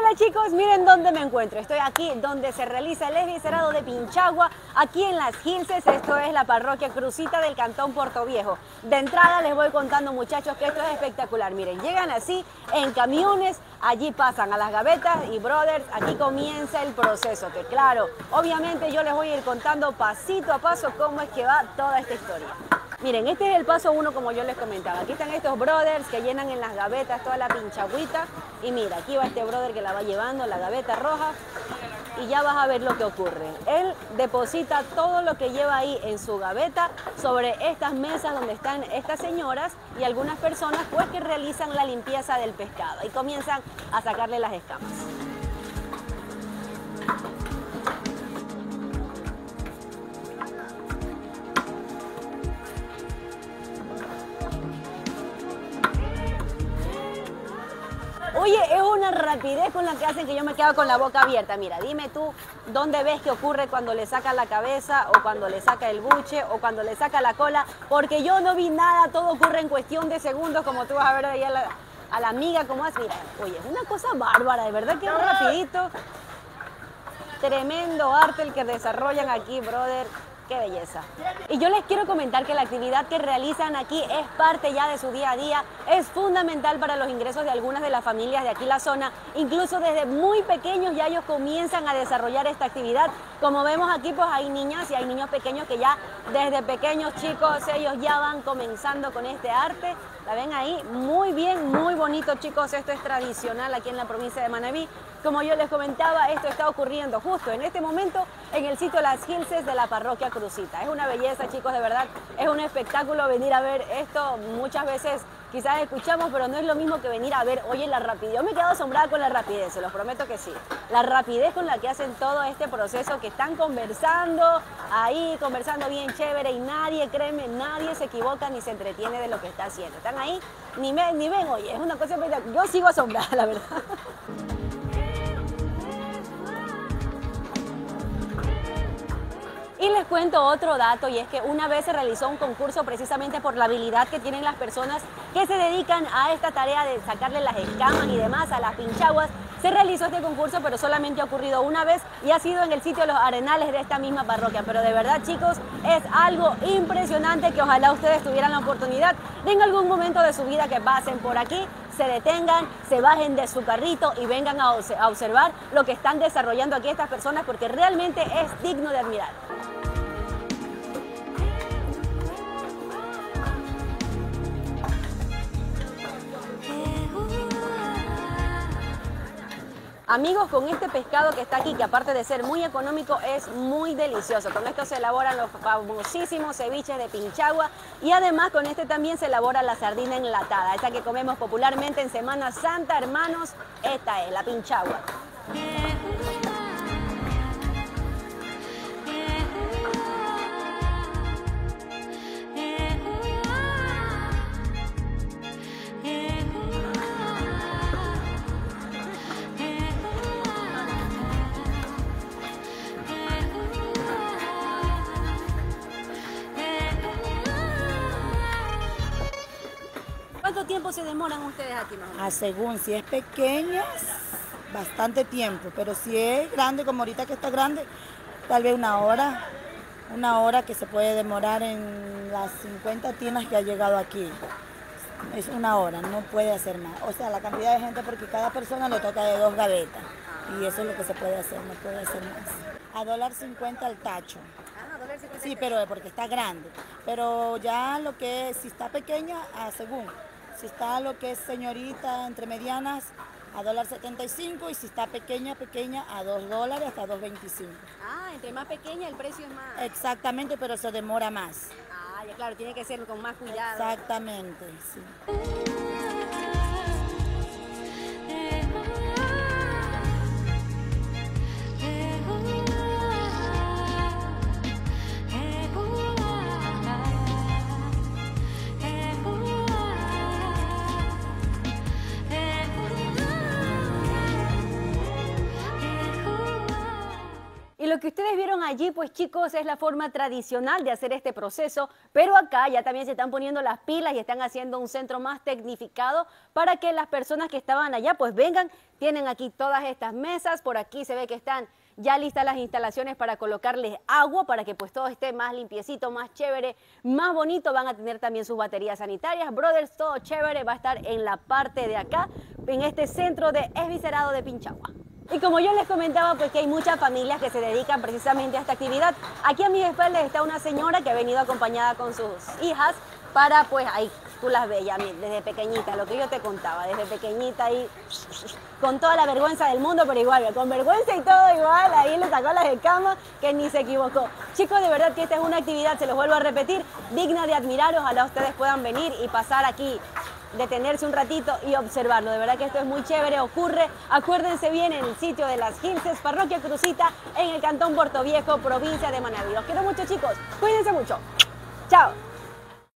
Hola chicos, miren dónde me encuentro. Estoy aquí donde se realiza el esviscerado de Pinchagua, aquí en Las Gilces. Esto es la parroquia Crucita del Cantón Portoviejo. De entrada les voy contando, muchachos, que esto es espectacular. Miren, llegan así en camiones, allí pasan a las gavetas y brothers, aquí comienza el proceso. Que claro, obviamente yo les voy a ir contando pasito a paso cómo es que va toda esta historia. Miren, este es el paso 1, como yo les comentaba. Aquí están estos brothers que llenan en las gavetas toda la pinchagüita. Y mira, aquí va este brother que la va llevando, la gaveta roja. Y ya vas a ver lo que ocurre. Él deposita todo lo que lleva ahí en su gaveta sobre estas mesas donde están estas señoras y algunas personas pues que realizan la limpieza del pescado. Y comienzan a sacarle las escamas. Oye, es una rapidez con la que hacen que yo me quedo con la boca abierta. Mira, dime tú, ¿dónde ves que ocurre cuando le saca la cabeza o cuando le saca el buche o cuando le saca la cola? Porque yo no vi nada, todo ocurre en cuestión de segundos, como tú vas a ver ahí a la amiga, como es. Mira, oye, es una cosa bárbara, de verdad que es rapidito. Tremendo arte el que desarrollan aquí, brother. ¡Qué belleza! Y yo les quiero comentar que la actividad que realizan aquí es parte ya de su día a día, es fundamental para los ingresos de algunas de las familias de aquí la zona. Incluso desde muy pequeños ya ellos comienzan a desarrollar esta actividad. Como vemos aquí, pues hay niñas y hay niños pequeños que ya desde pequeños, chicos, ellos ya van comenzando con este arte. ¿La ven ahí? Muy bien, muy bonito, chicos. Esto es tradicional aquí en la provincia de Manabí. Como yo les comentaba, esto está ocurriendo justo en este momento en el sitio Las Gilces de la parroquia Crucita. Es una belleza, chicos, de verdad. Es un espectáculo venir a ver esto. Muchas veces quizás escuchamos, pero no es lo mismo que venir a ver, oye, la rapidez. Yo me quedo asombrada con la rapidez, se los prometo que sí. La rapidez con la que hacen todo este proceso, que están conversando ahí, conversando bien chévere y nadie, créeme, nadie se equivoca ni se entretiene de lo que está haciendo. Están ahí, ni ven, oye, es una cosa espectacular. Yo sigo asombrada, la verdad. Y les cuento otro dato, y es que una vez se realizó un concurso precisamente por la habilidad que tienen las personas que se dedican a esta tarea de sacarle las escamas y demás a las pinchaguas. Se realizó este concurso, pero solamente ha ocurrido una vez y ha sido en el sitio de Los Arenales de esta misma parroquia. Pero de verdad, chicos, es algo impresionante que ojalá ustedes tuvieran la oportunidad de en algún momento de su vida que pasen por aquí, se detengan, se bajen de su carrito y vengan a observar lo que están desarrollando aquí estas personas, porque realmente es digno de admirar. Amigos, con este pescado que está aquí, que aparte de ser muy económico, es muy delicioso. Con esto se elaboran los famosísimos ceviches de Pinchagua y además con este también se elabora la sardina enlatada, esta que comemos popularmente en Semana Santa, hermanos. Esta es la Pinchagua. ¿Cuánto tiempo se demoran ustedes aquí más o menos? Según, si es pequeña, bastante tiempo, pero si es grande, como ahorita que está grande, tal vez una hora que se puede demorar en las 50 tinas que ha llegado aquí. Es una hora, no puede hacer más. O sea, la cantidad de gente, porque cada persona le toca de 2 gavetas, y eso es lo que se puede hacer, no puede hacer más. A $1.50 el tacho. Sí, pero porque está grande. Pero ya lo que es, si está pequeña, según. Si está lo que es señorita, entre medianas, a $1.75, y si está pequeña, a $2 hasta $2.25. Entre más pequeña el precio es más. Exactamente, pero se demora más. Ya claro, tiene que ser con más cuidado. Exactamente, sí. Y lo lo que ustedes vieron allí, pues chicos, es la forma tradicional de hacer este proceso, pero acá ya también se están poniendo las pilas y están haciendo un centro más tecnificado para que las personas que estaban allá pues vengan. Tienen aquí todas estas mesas, por aquí se ve que están ya listas las instalaciones para colocarles agua para que pues todo esté más limpiecito, más chévere, más bonito. Van a tener también sus baterías sanitarias. Brothers, todo chévere, va a estar en la parte de acá, en este centro de esviscerado de Pinchagua. Y como yo les comentaba, pues que hay muchas familias que se dedican precisamente a esta actividad. Aquí a mi espalda está una señora que ha venido acompañada con sus hijas para, pues ahí tú las ves ya desde pequeñita, lo que yo te contaba, desde pequeñita ahí, con toda la vergüenza del mundo, pero igual, con vergüenza y todo igual, ahí le sacó las escamas que ni se equivocó. Chicos, de verdad que esta es una actividad, se los vuelvo a repetir, digna de admirar. Ojalá ustedes puedan venir y pasar aquí, detenerse un ratito y observarlo. De verdad que esto es muy chévere, ocurre, acuérdense bien, en el sitio de Las Gilces, Parroquia Crucita, en el Cantón Puerto Viejo, provincia de Manabí. Los quiero mucho, chicos, cuídense mucho. Chao.